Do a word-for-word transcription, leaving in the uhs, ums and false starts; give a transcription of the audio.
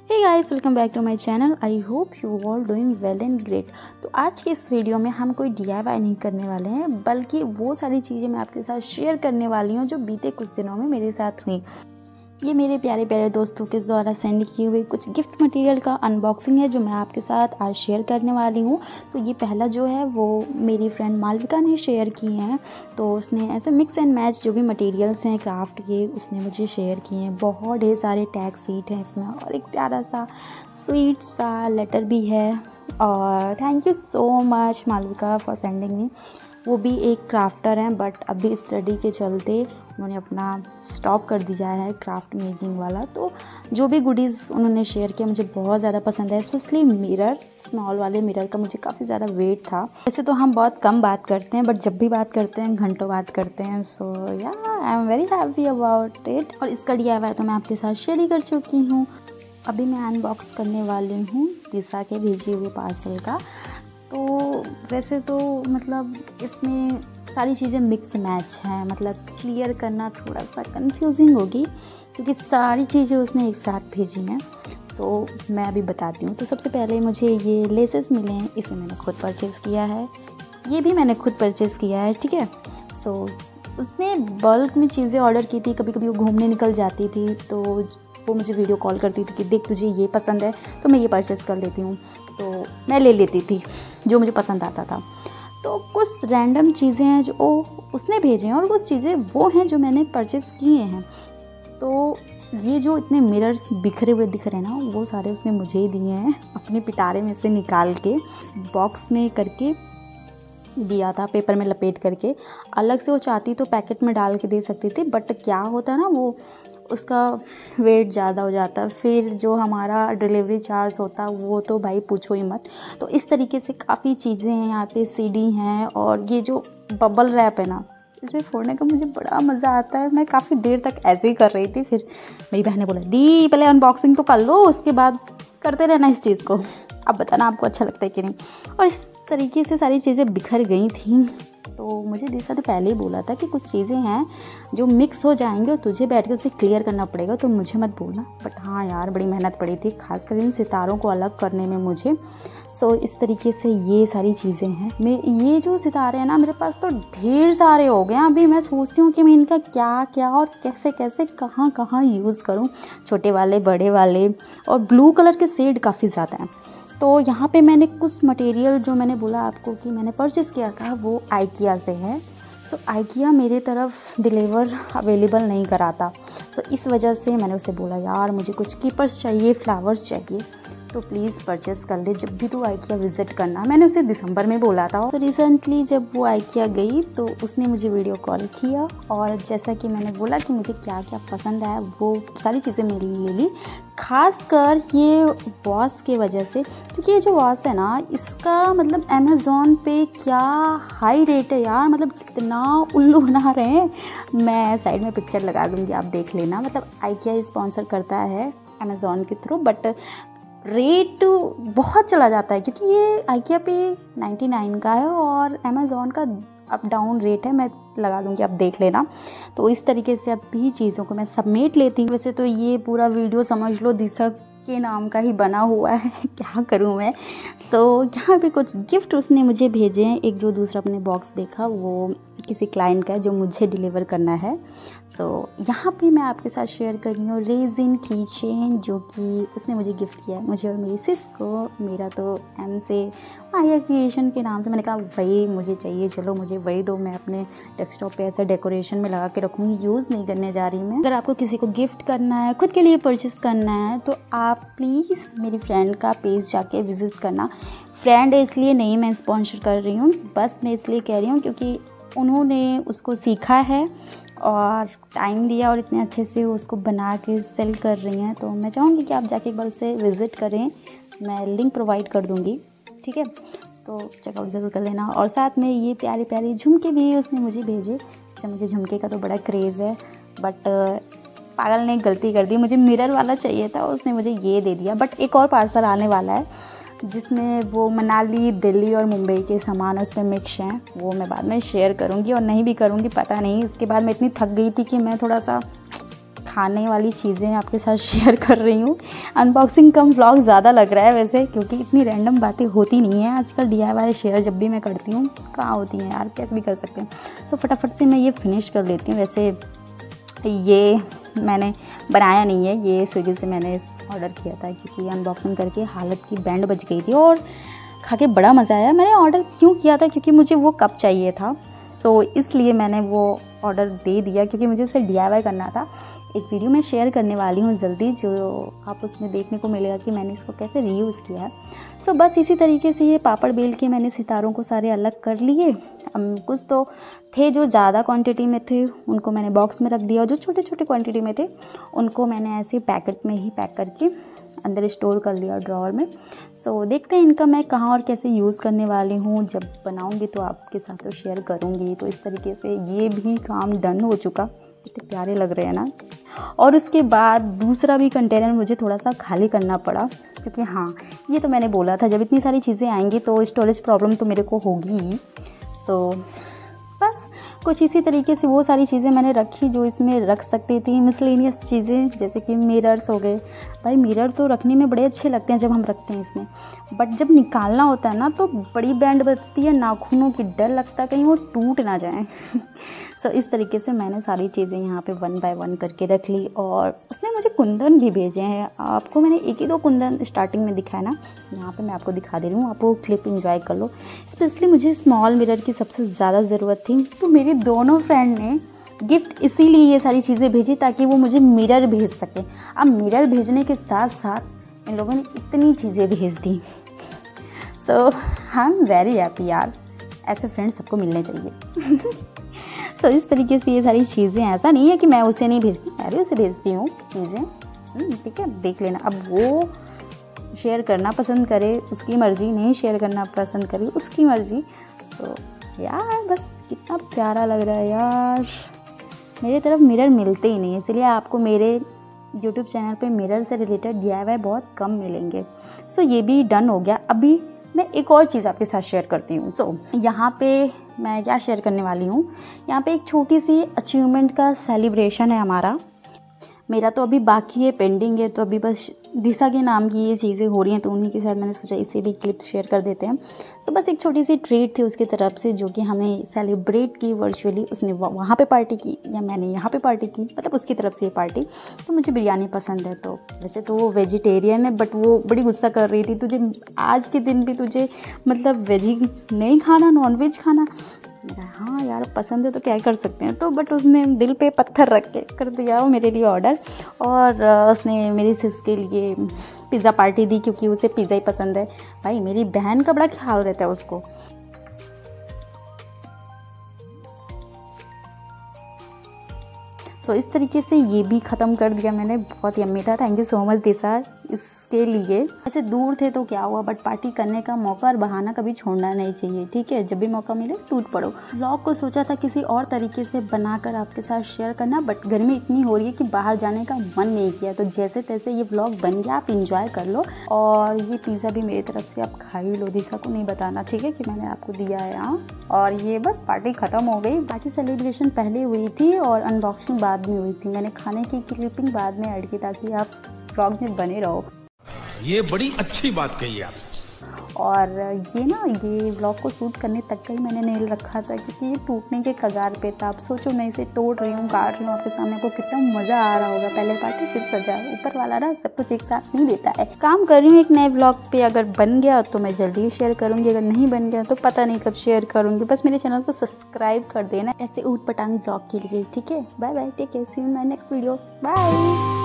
Hey guys, welcome back to my channel. I hope you all doing well and great. तो आज के इस video में हम कोई डी आई वाई नहीं करने वाले हैं, बल्कि वो सारी चीज़ें मैं आपके साथ शेयर करने वाली हूँ जो बीते कुछ दिनों में मेरे साथ हुई। ये मेरे प्यारे प्यारे दोस्तों के द्वारा सेंड किए हुए कुछ गिफ्ट मटेरियल का अनबॉक्सिंग है जो मैं आपके साथ आज शेयर करने वाली हूँ। तो ये पहला जो है वो मेरी फ्रेंड मालविका ने शेयर किए हैं। तो उसने ऐसे मिक्स एंड मैच जो भी मटेरियल्स हैं क्राफ्ट के उसने मुझे शेयर किए हैं। बहुत ढेर सारे टैग सीट हैं इसमें और एक प्यारा सा स्वीट सा लेटर भी है। और thank you so much Malvika for sending me. वो भी एक क्राफ्टर हैं बट अभी स्टडी के चलते उन्होंने अपना स्टॉप कर दिया है क्राफ्ट मेकिंग वाला। तो जो भी गुडीज़ उन्होंने शेयर किया मुझे बहुत ज़्यादा पसंद है, स्पेशली मिरर, स्मॉल वाले मिरर का मुझे काफ़ी ज़्यादा वेट था। वैसे तो हम बहुत कम बात करते हैं बट जब भी बात करते हैं घंटों बात करते हैं। So yeah I am very happy about it. और इसका डी आई वाई तो मैं आपके साथ शेयर ही कर चुकी हूँ। अभी मैं अनबॉक्स करने वाली हूँ दिशा के भेजे हुए पार्सल का। तो वैसे तो मतलब इसमें सारी चीज़ें मिक्स मैच हैं, मतलब क्लियर करना थोड़ा सा कंफ्यूजिंग होगी क्योंकि सारी चीज़ें उसने एक साथ भेजी हैं। तो मैं अभी बताती हूँ। तो सबसे पहले मुझे ये लेसेस मिले हैं, इसे मैंने खुद परचेज़ किया है। ये भी मैंने खुद परचेज़ किया है, ठीक है। सो उसने बल्क में चीज़ें ऑर्डर की थी। कभी कभी वो घूमने निकल जाती थी तो वो मुझे वीडियो कॉल करती थी कि देख तुझे ये पसंद है तो मैं ये परचेज़ कर लेती हूँ। तो मैं ले लेती थी जो मुझे पसंद आता था। तो कुछ रैंडम चीज़ें हैं जो ओ, उसने भेजे हैं और कुछ चीज़ें वो हैं जो मैंने परचेज़ किए हैं। तो ये जो इतने मिरर्स बिखरे हुए दिख रहे हैं ना, वो सारे उसने मुझे ही दिए हैं अपने पिटारे में से निकाल के, बॉक्स में करके दिया था, पेपर में लपेट करके। अलग से वो चाहती तो पैकेट में डाल के दे सकती थी बट क्या होता है ना, वो उसका वेट ज़्यादा हो जाता है, फिर जो हमारा डिलीवरी चार्ज होता है वो तो भाई पूछो ही मत। तो इस तरीके से काफ़ी चीज़ें हैं यहाँ पे, सीडी हैं और ये जो बबल रैप है ना, इसे फोड़ने का मुझे बड़ा मज़ा आता है। मैं काफ़ी देर तक ऐसे ही कर रही थी, फिर मेरी बहन ने बोला दी पहले अनबॉक्सिंग तो कर लो, उसके बाद करते रहना इस चीज़ को, अब बताना आपको अच्छा लगता है कि नहीं। और इस तरीके से सारी चीज़ें बिखर गई थी। तो मुझे दिशा ने पहले ही बोला था कि कुछ चीज़ें हैं जो मिक्स हो जाएंगे और तुझे बैठ के उसे क्लियर करना पड़ेगा, तो मुझे मत बोलना। बट हाँ यार, बड़ी मेहनत पड़ी थी खासकर इन सितारों को अलग करने में मुझे। सो इस तरीके से ये सारी चीज़ें हैं। मैं ये जो सितारे हैं ना, मेरे पास तो ढेर सारे हो गए हैं। अभी मैं सोचती हूँ कि मैं इनका क्या क्या और कैसे कैसे कहाँ कहाँ यूज़ करूँ, छोटे वाले बड़े वाले। और ब्लू कलर के शेड काफ़ी ज़्यादा हैं। तो यहाँ पे मैंने कुछ मटेरियल जो मैंने बोला आपको कि मैंने परचेज़ किया था वो आइकिया से है। सो आइकिया मेरे तरफ डिलीवर अवेलेबल नहीं कराता, तो इस वजह से मैंने उसे बोला यार मुझे कुछ कीपर्स चाहिए, फ्लावर्स चाहिए, तो प्लीज़ परचेज़ कर ले जब भी तू आइकिया विज़िट करना। मैंने उसे दिसंबर में बोला था। तो रिसेंटली जब वो आइकिया गई तो उसने मुझे वीडियो कॉल किया और जैसा कि मैंने बोला कि मुझे क्या क्या पसंद आया वो सारी चीज़ें मेरे लिए ले ली। खासकर ये वॉश की वजह से, क्योंकि ये जो वॉश है ना, इसका मतलब अमेज़ॉन पे क्या हाई रेट है यार, मतलब कितना उल्लू बना रहे हैं। मैं साइड में पिक्चर लगा दूँगी, आप देख लेना। मतलब आइकिया स्पॉन्सर करता है अमेज़ॉन के थ्रू, बट रेट बहुत चला जाता है क्योंकि ये आइकिया पे निन्यानवे का है और अमेज़ॉन का अप डाउन रेट है। मैं लगा दूंगी, आप देख लेना। तो इस तरीके से अब भी चीज़ों को मैं समेट लेती हूँ। वैसे तो ये पूरा वीडियो समझ लो दिशा के नाम का ही बना हुआ है, क्या करूँ मैं। सो so, यहाँ पे कुछ गिफ्ट उसने मुझे भेजे हैं। एक जो दूसरा अपने बॉक्स देखा वो किसी क्लाइंट का है जो मुझे डिलीवर करना है। सो so, यहाँ पे मैं आपके साथ शेयर कर रही हूँ रेजिन की चेन जो कि उसने मुझे गिफ्ट किया है, मुझे और मेरी सिस को। मेरा तो एम से आया क्रिएशन के नाम से। मैंने कहा वही मुझे चाहिए, चलो मुझे वही दो, मैं अपने डेस्कटॉप पे ऐसे डेकोरेशन में लगा के रखूँगी, यूज़ नहीं करने जा रही मैं। अगर आपको किसी को गिफ्ट करना है, खुद के लिए परचेस करना है, तो आप प्लीज़ मेरी फ्रेंड का पेज जाके विज़िट करना। फ्रेंड इसलिए नहीं मैं स्पॉन्सर कर रही हूँ, बस मैं इसलिए कह रही हूँ क्योंकि उन्होंने उसको सीखा है और टाइम दिया और इतने अच्छे से उसको बना के सेल कर रही हैं। तो मैं चाहूँगी कि आप जाके एक बार उसे विज़िट करें, मैं लिंक प्रोवाइड कर दूँगी, ठीक है। तो चेकआउट ज़रूर कर लेना। और साथ में ये प्यारे प्यारे झुमके भी उसने मुझे भेजे। जैसे मुझे झुमके का तो बड़ा क्रेज़ है बट पागल ने गलती कर दी, मुझे मिरर वाला चाहिए था, उसने मुझे ये दे दिया। बट एक और पार्सल आने वाला है जिसमें वो मनाली, दिल्ली और मुंबई के सामान उस पर मिक्स हैं, वो मैं बाद में शेयर करूँगी और नहीं भी करूँगी पता नहीं। इसके बाद मैं इतनी थक गई थी कि मैं थोड़ा सा खाने वाली चीज़ें आपके साथ शेयर कर रही हूँ। अनबॉक्सिंग कम व्लॉग ज़्यादा लग रहा है वैसे, क्योंकि इतनी रैंडम बातें होती नहीं हैं आजकल। डी आई वाई शेयर जब भी मैं करती हूँ कहाँ होती हैं यार, कैसे भी कर सकते हैं। तो फटाफट से मैं ये फिनिश कर लेती हूँ। वैसे ये मैंने बनाया नहीं है, ये स्विगी से मैंने ऑर्डर किया था, क्योंकि अनबॉक्सिंग करके हालत की बैंड बज गई थी और खा के बड़ा मज़ा आया। मैंने ऑर्डर क्यों किया था, क्योंकि मुझे वो कप चाहिए था, सो इसलिए मैंने वो ऑर्डर दे दिया, क्योंकि मुझे उसे डी आई वाई करना था। एक वीडियो मैं शेयर करने वाली हूँ जल्दी, जो आप उसमें देखने को मिलेगा कि मैंने इसको कैसे रीयूज़ किया है। सो बस इसी तरीके से ये पापड़ बेल के मैंने सितारों को सारे अलग कर लिए। कुछ तो थे जो ज़्यादा क्वांटिटी में थे, उनको मैंने बॉक्स में रख दिया, और जो छोटे छोटे क्वांटिटी में थे उनको मैंने ऐसे पैकेट में ही पैक करके अंदर स्टोर कर लिया ड्रॉअर में। सो so, देखते हैं इनका मैं कहाँ और कैसे यूज़ करने वाली हूँ। जब बनाऊँगी तो आपके साथ तो शेयर करूँगी। तो इस तरीके से ये भी काम डन हो चुका। कितने प्यारे लग रहे हैं ना। और उसके बाद दूसरा भी कंटेनर मुझे थोड़ा सा खाली करना पड़ा, क्योंकि हाँ ये तो मैंने बोला था जब इतनी सारी चीज़ें आएंगी तो स्टोरेज प्रॉब्लम तो मेरे को होगी ही। सो so, बस कुछ इसी तरीके से वो सारी चीज़ें मैंने रखी जो इसमें रख सकती थी। मिसलेनियस चीज़ें जैसे कि मिरर्स हो गए। भाई मिरर तो रखने में बड़े अच्छे लगते हैं जब हम रखते हैं इसमें, बट जब निकालना होता है ना तो बड़ी बैंड बजती है नाखूनों की, डर लगता है कहीं वो टूट ना जाए। सो so, इस तरीके से मैंने सारी चीज़ें यहाँ पे वन बाय वन करके रख ली। और उसने मुझे कुंदन भी भेजे हैं। आपको मैंने एक ही दो कुंदन स्टार्टिंग में दिखाया ना, यहाँ पे मैं आपको दिखा दे रही हूँ, आप वो क्लिप एंजॉय कर लो। स्पेशली मुझे स्मॉल मिरर की सबसे ज़्यादा ज़रूरत थी, तो मेरी दोनों फ्रेंड ने गिफ्ट इसीलिए ये सारी चीज़ें भेजी ताकि वो मुझे मिरर भेज सके। अब मिरर भेजने के साथ साथ इन लोगों ने इतनी चीज़ें भेज दी। So I am very happy यार, ऐसे फ्रेंड सबको मिलने चाहिए। सो so, इस तरीके से ये सारी चीज़ें, ऐसा नहीं है कि मैं उसे नहीं भेजती, मैं भी उसे भेजती हूँ चीज़ें, ठीक है, देख लेना। अब वो शेयर करना पसंद करे उसकी मर्ज़ी, नहीं शेयर करना पसंद करे उसकी मर्ज़ी। सो so, यार बस कितना प्यारा लग रहा है यार। मेरी तरफ मिरर मिलते ही नहीं है, इसलिए आपको मेरे यूट्यूब चैनल पे मिरर से रिलेटेड डी आई वाई बहुत कम मिलेंगे। सो so, ये भी डन हो गया। अभी मैं एक और चीज़ आपके साथ शेयर करती हूँ। सो so, यहाँ पे मैं क्या शेयर करने वाली हूँ, यहाँ पे एक छोटी सी अचीवमेंट का सेलिब्रेशन है हमारा। मेरा तो अभी बाकी है, पेंडिंग है, तो अभी बस दिशा के नाम की ये चीज़ें हो रही हैं, तो उन्हीं के साथ मैंने सोचा इसे भी क्लिप शेयर कर देते हैं। तो बस एक छोटी सी ट्रीट थी उसकी तरफ से, जो कि हमें सेलिब्रेट की वर्चुअली। उसने वहाँ पे पार्टी की या मैंने यहाँ पे पार्टी की, मतलब उसकी तरफ से ये पार्टी। तो मुझे बिरयानी पसंद है, तो वैसे तो वो वेजिटेरियन है, बट वो बड़ी गुस्सा कर रही थी, तुझे आज के दिन भी तुझे मतलब वेजी नहीं खाना, नॉन वेज खाना। हाँ यार पसंद है तो क्या कर सकते हैं। तो बट उसने दिल पे पत्थर रख के कर दिया वो मेरे लिए ऑर्डर, और उसने मेरी सिस के लिए पिज़्ज़ा पार्टी दी, क्योंकि उसे पिज़्ज़ा ही पसंद है। भाई मेरी बहन का बड़ा ख्याल रहता है उसको। सो so, इस तरीके से ये भी ख़त्म कर दिया मैंने। बहुत यम्मी था, thank you so much Disha इसके लिए। ऐसे दूर थे तो क्या हुआ, बट पार्टी करने का मौका और बहाना कभी छोड़ना नहीं चाहिए, ठीक है। जब भी मौका मिले टूट पड़ो। व्लॉग को सोचा था किसी और तरीके से बनाकर आपके साथ शेयर करना, बट गर्मी इतनी हो रही है कि बाहर जाने का मन नहीं किया, तो जैसे तैसे ये व्लॉग बन गया। आप इंजॉय कर लो, और ये पिज़्ज़ा भी मेरी तरफ से आप खा ही लो। दिशा को नहीं बताना, ठीक है, कि मैंने आपको दिया है यहाँ। और ये बस पार्टी ख़त्म हो गई। बाकी सेलिब्रेशन पहले हुई थी और अनबॉक्सिंग बाद में हुई थी। मैंने खाने की क्लिपिंग बाद में ऐड की ताकि आप व्लॉग में बने रहो। ये बड़ी अच्छी बात कही आप। और ये ना ये व्लॉग को शूट करने तक का ही मैंने नेल रखा था, क्योंकि ये टूटने के कगार पे था। आप सोचो मैं इसे तोड़ रही हूँ, काट रही हूँ आपके सामने, को कितना मज़ा आ रहा होगा। पहले पार्टी फिर सजा, ऊपर वाला ना सब कुछ एक साथ नहीं देता है। काम कर रही हूँ एक नए व्लॉग पे, अगर बन गया तो मैं जल्दी ही शेयर करूँगी, अगर नहीं बन गया तो पता नहीं कब शेयर करूँगी। बस मेरे चैनल को सब्सक्राइब कर देना ऐसे ऊट पटांग व्लॉग के लिए, ठीक है। Bye bye, take care, see you in my next video, bye.